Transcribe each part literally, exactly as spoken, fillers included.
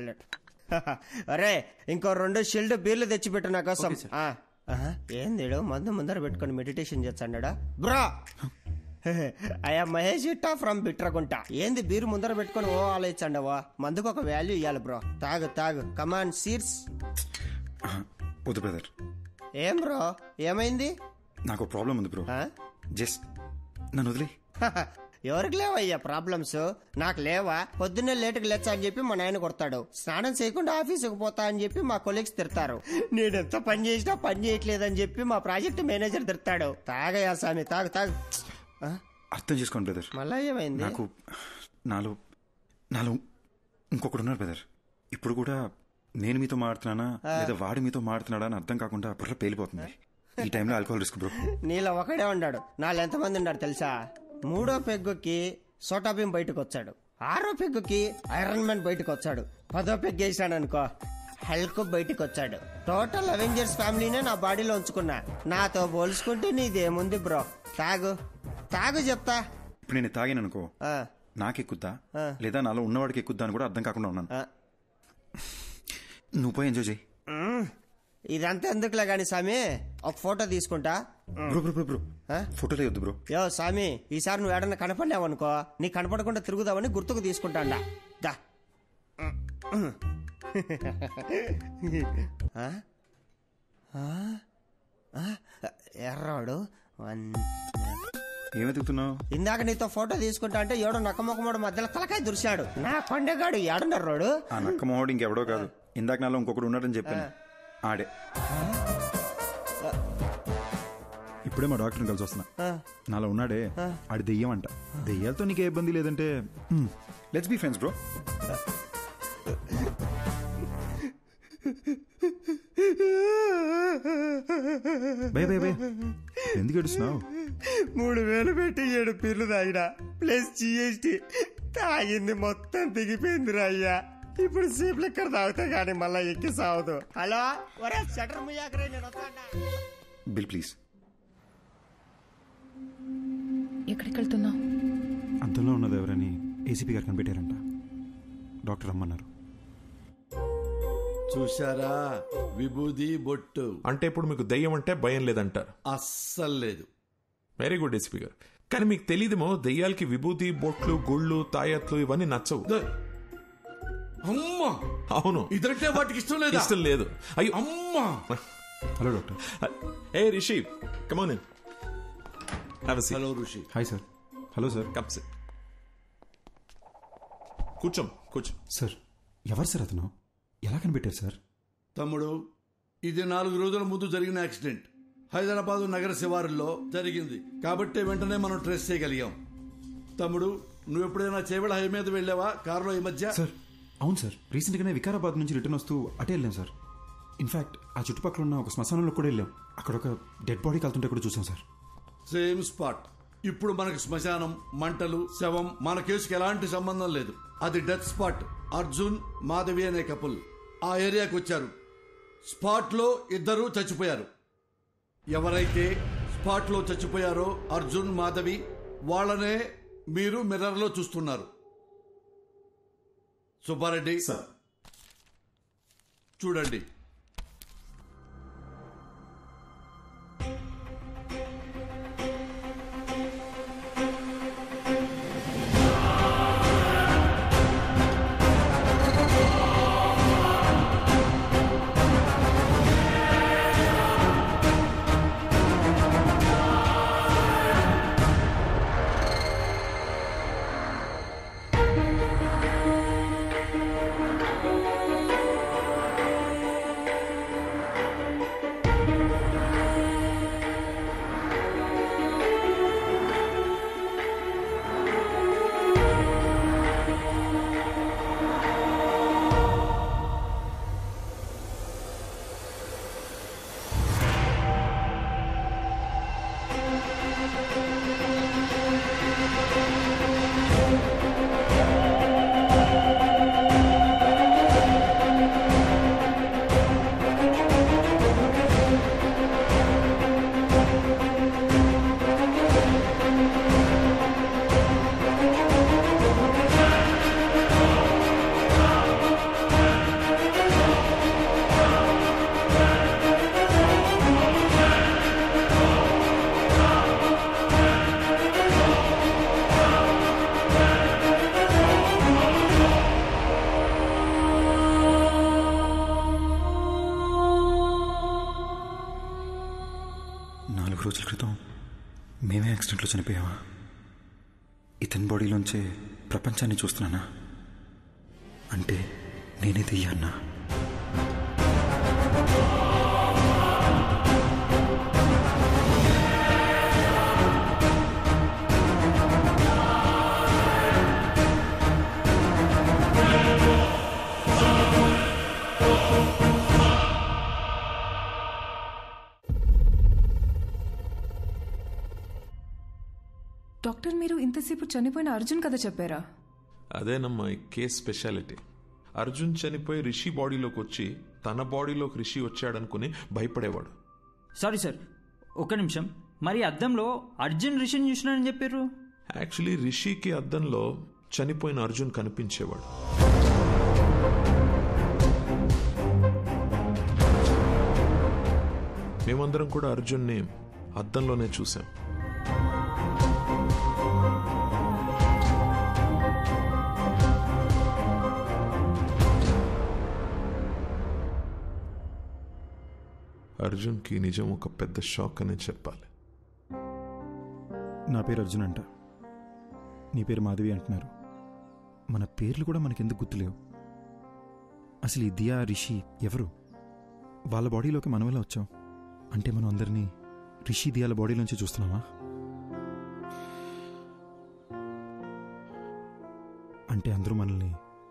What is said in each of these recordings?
Toilet. అరే ఇంకో రెండు షిల్డ్ బీర్లు తెచ్చిపెట్టు నా కోసం. ఏంది మందు ముందర పెట్టుకొని మెడిటేషన్ చేస్తాడా బ్రో? అయ్యా మహేష్ ఇట్టా ఫ్రమ్ బిట్రకుంట. ఏంది బీరు ముందర పెట్టుకొని ఓ ఆలోచించండవా? మందుకు ఒక వాల్యూ ఇవ్వాలి బ్రో. తాగు తాగు కమాన్ సీర్స్. వద్దు బ్రదర్. ఏం బ్రో ఏమైంది? నాకు ప్రాబ్లం ఉంది బ్రో. జస్ట్ నన్ను వదిలే. ఎవరికి లేవయ్యా ప్రాబ్లమ్స్? నాకు లేవా? పొద్దున్నే లేటుకు లేచా అని చెప్పి మా నాయన కొడతాడు. స్నానం చేయకుండా ఆఫీసుకు పోతా అని చెప్పి మా కొలీగ్స్ తిడతారు. నేనెంత పని చేసినా పని చేయట్లేదని చెప్పి మా ప్రాజెక్ట్ మేనేజర్ తిడతాడు. తాగయా స్వామి తాగు తాగు. అర్థం చేసుకోండి బ్రదర్. మళ్ళా ఏమైంది? నాకు నాలో నాలో ఇంకొకడు ఉన్నారు బ్రదర్. ఇప్పుడు కూడా నేను మీతో మాడుతున్నానా లేదా వాడు మీతో మాడుతున్నాడా అని అర్థం కాకుండా బుర్ర పేలిపోతుంది. ఈ టైంలో ఆల్కహాల్ రిస్క్ బ్రో. నీలో ఒకడే ఉన్నాడు. నాలో ఎంతమంది ఉన్నాడు తెలుసా? మూడో పెగ్గుకి సోటాబీన్ బయటకు వచ్చాడు. ఆరో పెగ్గుకి ఐరన్ మ్యాన్ బయటకు వచ్చాడు. పదో పెగ్ వేసాడు అనుకో హల్క్ బయటకు వచ్చాడు. టోటల్ అవెంజర్స్ ఫ్యామిలీనే నా బాడీలో ఉంచుకున్నా. నాతో పోల్చుకుంటే నీదేముంది బ్రో? తాగు తాగు చెప్తా. ఇప్పుడు నేను తాగాను అనుకో నాకెక్కుద్దా లేదా నాలో ఉన్నవాడికి ఎక్కుద్దా అని కూడా అర్థం కాకుండా ఉన్నాను. నువ్వు పోయి ఎంజాయ్ చేయి. ఇదంతా ఎందుకులే గాని స్వామి ఒక ఫోటో తీసుకుంటా. బ్రో బ్రో బ్రో ఫోటోలే వద్దు బ్రో. యో స్వామి ఈసారి నువ్వు ఏడన్నా కనపడలేవనుకో నీ కనపడకుండా తిరుగుదామని గుర్తుకు తీసుకుంటాండా. దా ఎర్రాడు ఏమెతుకుతున్నావు? ఇందాక నీతో ఫోటో తీసుకుంటా అంటే ఏడో నక్కమొక్కమోడు మధ్యలో తలకాయ దురిశాడు. నా కొండగాడు ఏడున్నర్రోడు. ఆ నక్కమోడు ఇంకెవడో కాదు. ఇందాక నాలో ఇంకొకడు ఉన్నాడని చెప్పాను. ఆడే ఇప్పుడే మా డాక్టర్ని కలిసి వస్తున్నా. నాలో ఉన్నాడే ఆడి దెయ్యం అంట. దెయ్యాలతో నీకే ఇబ్బంది లేదంటే లెట్స్ బి ఫ్రెండ్స్ బ్రో. భయ భయ భయ ఎందుకు ఏడుస్తున్నావు? మూడు వేలు పెట్టి ఏడు పిల్లు తాగినా ప్లస్ జిఎస్టి తాగింది మొత్తం దిగిపోయిందిరా అయ్యా. ఇప్పుడు సీప్ లెక్కర్ తాగితే గానీ మళ్ళా ఎక్కి సావదు. హలో ఒరే షటర్ ముయాకరే నేను వస్తాడా. Bill please. ఎక్కడికి వెళ్తున్నావు? అంతలో ఉన్నది ఎవరని ఏసీపీ గారు కనిపెట్టారంట. డాక్టర్ రమ్మన్నారు. చూశారా విభూది బొట్టు అంటే ఇప్పుడు మీకు దయ్యం అంటే భయం లేదంటారు? అస్సలు లేదు. వెరీ గుడ్ ఏసీపీ గారు. కానీ మీకు తెలియదేమో దయ్యాలకి విభూతి బొట్లు గుళ్ళు తాయత్లు ఇవన్నీ నచ్చవు. అమ్మా అవును ఇదంటే వాటికి ఇష్టం లేదు. ఇష్టం లేదు. అయ్యో అమ్మా. Hello doctor. ఏ Rishi come on in. Have a seat. Hello Rishi. Hi sir. Hello sir. Come sit. కూర్చో కూర్చో. సార్ ఎవరు సార్ అతను? ఎలా కనిపెట్టారు సార్? తమ్ముడు ఇది నాలుగు రోజుల ముందు జరిగిన యాక్సిడెంట్. హైదరాబాద్ నగర శివారుల్లో జరిగింది కాబట్టి వెంటనే మనం ట్రేస్ చేయగలిగాం. తమ్ముడు నువ్వు ఎప్పుడైనా చేవెళ్ళ హై మీద వెళ్ళావా కారులో ఈ మధ్య? సార్ అవును సార్. రీసెంట్ గానే వికారాబాద్ నుంచి రిటర్న్ వస్తూ అటే వెళ్ళాం సార్. ఇన్ఫాక్ట్ ఆ చుట్టుపక్కల ఉన్న ఒక శ్మశానంలో కూడా వెళ్ళాం. అక్కడ ఒక డెడ్ బాడీ కలుతుంటే కూడా చూసాం సార్. Same spot. ఇప్పుడు మనకి శ్మశానం మంటలు శవం మన కేసుకి ఎలాంటి సంబంధం లేదు. అది డెత్ స్పాట్. అర్జున్ మాధవి అనే కపుల్ ఆ ఏరియాకి వచ్చారు. స్పాట్ లో ఇద్దరు చచ్చిపోయారు. ఎవరైతే స్పాట్ లో చచ్చిపోయారో అర్జున్ మాధవి వాళ్ళనే మీరు మిర్రర్ లో చూస్తున్నారు. సుబ్బారెడ్డి చూడండి. రోజుల క్రితం మేమే యాక్సిడెంట్లో చనిపోయావా? ఇతని బాడీలోంచే ప్రపంచాన్ని చూస్తున్నానా? అంటే నేనే దెయ్యాన్నా? డాక్టర్, మీరు ఇంతసేపు చనిపోయిన అర్జున్ కథ చెప్పారా? అదేనమ్మా ఈ కేస్ స్పెషాలిటీ. అర్జున్ చనిపోయి రిషి బాడీలోకి వచ్చి తన బాడీలోకి రిషి వచ్చాడనుకుని భయపడేవాడు. సారీ సార్, ఒక్క నిమిషం. మరి అద్దంలో అర్జున్ రిషిని చూసినానని చెప్పారు. యాక్చువల్లీ రిషికి అద్దంలో చనిపోయిన అర్జున్ కనిపించేవాడు. మేమందరం కూడా అర్జున్ని అద్దంలోనే చూసాం. అర్జున్కి నిజం ఒక పెద్ద షాక్ అని చెప్పాలి. నా పేరు అర్జున్ అంట, నీ పేరు మాధవి అంటున్నారు. మన పేర్లు కూడా మనకెందుకు గుర్తులేవు? అసలు ఈ దియా రిషి ఎవరు? వాళ్ళ బాడీలోకి మనం ఎలా వచ్చాం? అంటే మనం అందరినీ రిషి దియాల బాడీలోంచి చూస్తున్నామా? అంటే అందరూ మనల్ని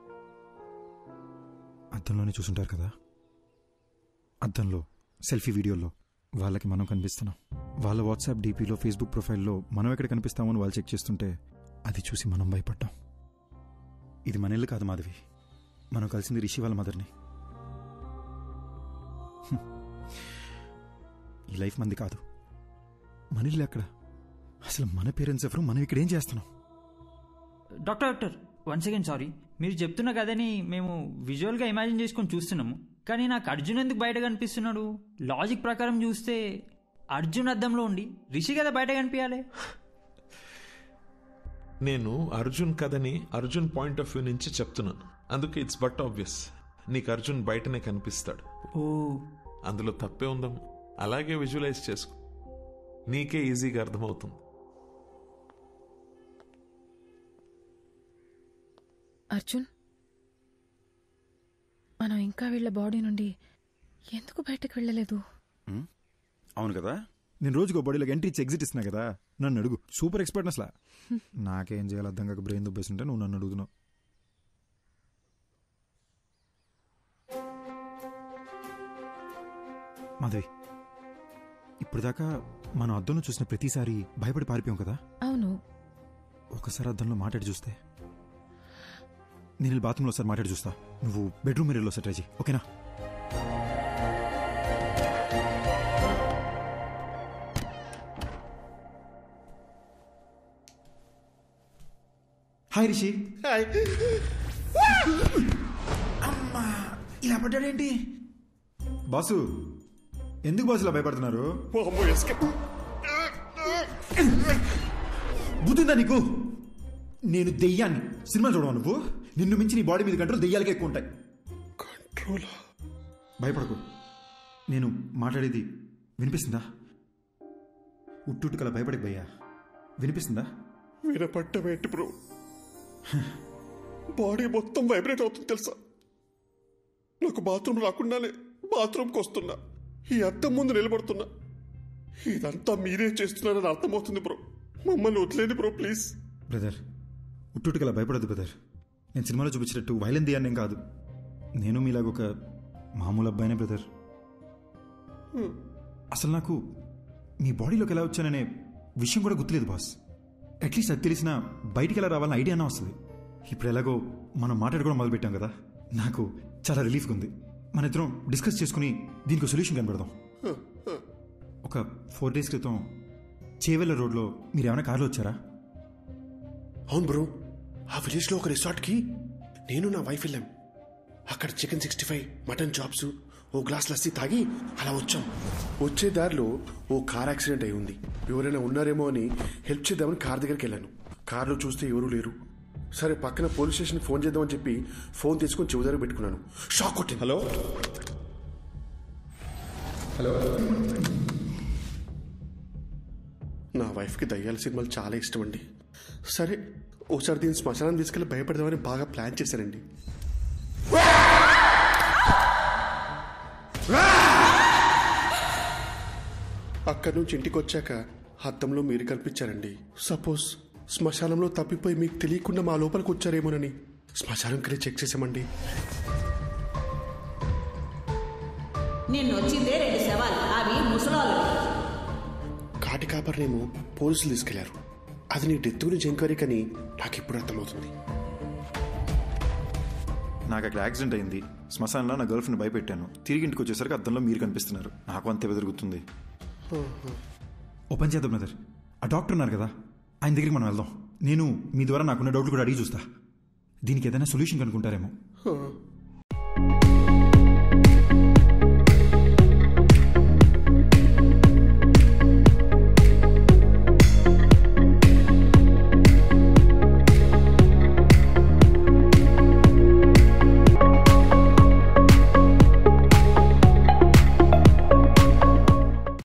అద్దంలోనే చూసుంటారు కదా. అద్దంలో సెల్ఫీ వీడియోలో వాళ్ళకి మనం కనిపిస్తున్నాం. వాళ్ళ వాట్సాప్ డీపీలో ఫేస్బుక్ ప్రొఫైల్లో మనం ఎక్కడ కనిపిస్తామో అని వాళ్ళు చెక్ చేస్తుంటే అది చూసి మనం భయపడ్డాం. ఇది మన ఇల్లు కాదు మాధవి, మనం కలిసింది రిషి వాళ్ళ మదర్ని. ఈ లైఫ్ మంది కాదు, మన ఇల్లు ఎక్కడ? అసలు మన పేరెంట్స్ ఎవరు? మనం ఇక్కడ ఏం చేస్తున్నాం? Doctor doctor one second, sorry. మీరు చెప్తున్న కథని మేము విజువల్గా ఇమాజిన్ చేసుకొని చూస్తున్నాము, కానీ నాకు అర్జున్ ఎందుకు బయట కనిపిస్తున్నాడు? లాజిక్ ప్రకారం చూస్తే అర్జున్ అద్దంలో ఉండి రిషి కదా బయట కనిపించాలి. నేను అర్జున్ కథని అర్జున్ పాయింట్ ఆఫ్ వ్యూ నుంచి చెప్తున్నాను, అందుకే ఇట్స్ బట్ ఆబ్వియస్ నీకు అర్జున్ బయటనే కనిపిస్తాడు. ఓ, అందులో తప్పే ఉందాం. అలాగే విజువలైజ్ చేసుకో, నీకే ఈజీగా అర్థమవుతుంది. అర్జున్, మనం ఇంకా వీళ్ళ బాడీ నుండి ఎందుకు బయటకు వెళ్ళలేదు? అవును కదా, నేను రోజుకో బాడీలోకి ఎంట్రీ ఇచ్చి ఎగ్జిట్ ఇస్తున్నా కదా. నన్ను అడుగు, సూపర్ ఎక్స్పర్ట్ అసలు. నాకేం చేయాలి అర్థం కాక బ్రెయిన్ దుబ్బేస్తుంటే నువ్వు నన్ను అడుగుతున్నావు. మాధవి, ఇప్పుడు దాకా మనం అద్దంలో చూసిన ప్రతిసారి భయపడి పారిపోయాం కదా. అవును. ఒకసారి అద్దంలో మాట్లాడి చూస్తే. నేను బాత్రూంలో ఒకసారి మాట్లాడి చూస్తా, నువ్వు బెడ్రూమ్ మిర్రర్లో ఒకసారి ట్రై చేయి, ఓకేనా? హాయ్ రిషి. హాయ్. అమ్మా, ఇలా పడ్డాడేంటి? బాసు, ఎందుకు బాసు ఇలా భయపడుతున్నారు? బుద్ధిందా నీకు? నేను దెయ్యాన్ని. సినిమా చూడవా నువ్వు? నిన్ను మించి నీ బాడీ మీద కంట్రోల్ దెయ్యాలకే ఎక్కువ ఉంటాయి. కంట్రోల్? భయపడకు, నేను మాట్లాడేది వినిపిస్తుందా? ఉట్టుట్టుకలా భయపడి భయ్యా, వినిపిస్తుందా? వినపట్టమేంటి బ్రో, బాడీ మొత్తం వైబ్రేట్ అవుతుంది తెలుసా. నాకు బాత్రూమ్ రాకుండానే బాత్రూమ్కి వస్తున్నా, ఈ అద్దం ముందు నిలబడుతున్నా. ఇదంతా మీరే చేస్తున్నారని అర్థమవుతుంది బ్రో. మమ్మల్ని వదిలేండి బ్రో ప్లీజ్. బ్రదర్, ఉట్టుట్టుకలా భయపడద్దు బ్రదర్. నేను సినిమాలో చూపించినట్టు వైలెన్ దియాన్నేం కాదు. నేను మీలాగ ఒక మామూలు అబ్బాయినే బ్రదర్. అసలు నాకు మీ బాడీలోకి ఎలా వచ్చాననే విషయం కూడా గుర్తులేదు బాస్. అట్లీస్ట్ అది తెలిసిన బయటికి ఎలా రావాలని ఐడియా అన్నా వస్తుంది. ఇప్పుడు ఎలాగో మనం మాట్లాడుకోవడం మొదలుపెట్టాం కదా, నాకు చాలా రిలీఫ్గా ఉంది. మన ఇద్దరం డిస్కస్ చేసుకుని దీనికి సొల్యూషన్ కనబడదాం. ఒక ఫోర్ డేస్ క్రితం చేవెళ్ళ రోడ్లో మీరు ఏమైనా కార్లో వచ్చారా? అవును బ్రో, ఆ విలేజ్లో ఒక రిసార్ట్కి నేను నా వైఫ్ వెళ్ళాం. అక్కడ chicken sixty five mutton chops ఓ గ్లాస్ లస్సీ తాగి అలా వచ్చాం. వచ్చే దారిలో ఓ కార్ యాక్సిడెంట్ అయి ఉంది. ఎవరైనా ఉన్నారేమో అని హెల్ప్ చేద్దామని కార్ దగ్గరికి వెళ్ళాను. కార్లో చూస్తే ఎవరూ లేరు. సరే పక్కన పోలీస్ స్టేషన్కి ఫోన్ చేద్దామని చెప్పి ఫోన్ తీసుకొని చెవి దగ్గర పెట్టుకున్నాను. షాక్ కొట్టింది. హలో హలో నా వైఫ్కి దయ్యాల సినిమాలు చాలా ఇష్టం అండి. సరే ఒకసారి దీన్ని శ్మశానం తీసుకెళ్ళి భయపడదామని బాగా ప్లాన్ చేశానండి. అక్కడి నుంచి ఇంటికి వచ్చాక అద్దంలో మీరు కనిపించారండి. సపోజ్ శ్మశానంలో తప్పిపోయి మీకు తెలియకుండా మా లోపలికి వచ్చారేమోనని శ్మశానంకి వెళ్ళి చెక్ చేసామండి. నిన్ను వచ్చిందే రెండు శవాలు, అవి ముసలాలు. కాటి కాపర్నేమో పోలీసులు తీసుకెళ్లారు. అది నీ డెత్ గురించి ఎంక్వైరీ కానీ నాకు ఇప్పుడు అర్థమవుతుంది. నాకు అక్కడ యాక్సిడెంట్ అయింది. శ్మశానంలో నా గర్ల్ ఫ్రెండ్ భయపెట్టాను. తిరిగి ఇంటికి వచ్చేసరికి అద్దంలో మీరు కనిపిస్తున్నారు. నాకు అంతే బెదురుగుతుంది. ఓ పని చేద్దాం బ్రదర్, ఆ డాక్టర్ ఉన్నారు కదా, ఆయన దగ్గరికి మనం వెళ్దాం. నేను మీ ద్వారా నాకున్న డౌట్లు కూడా అడిగి చూస్తా. దీనికి ఏదైనా సొల్యూషన్ కనుక్కుంటారేమో.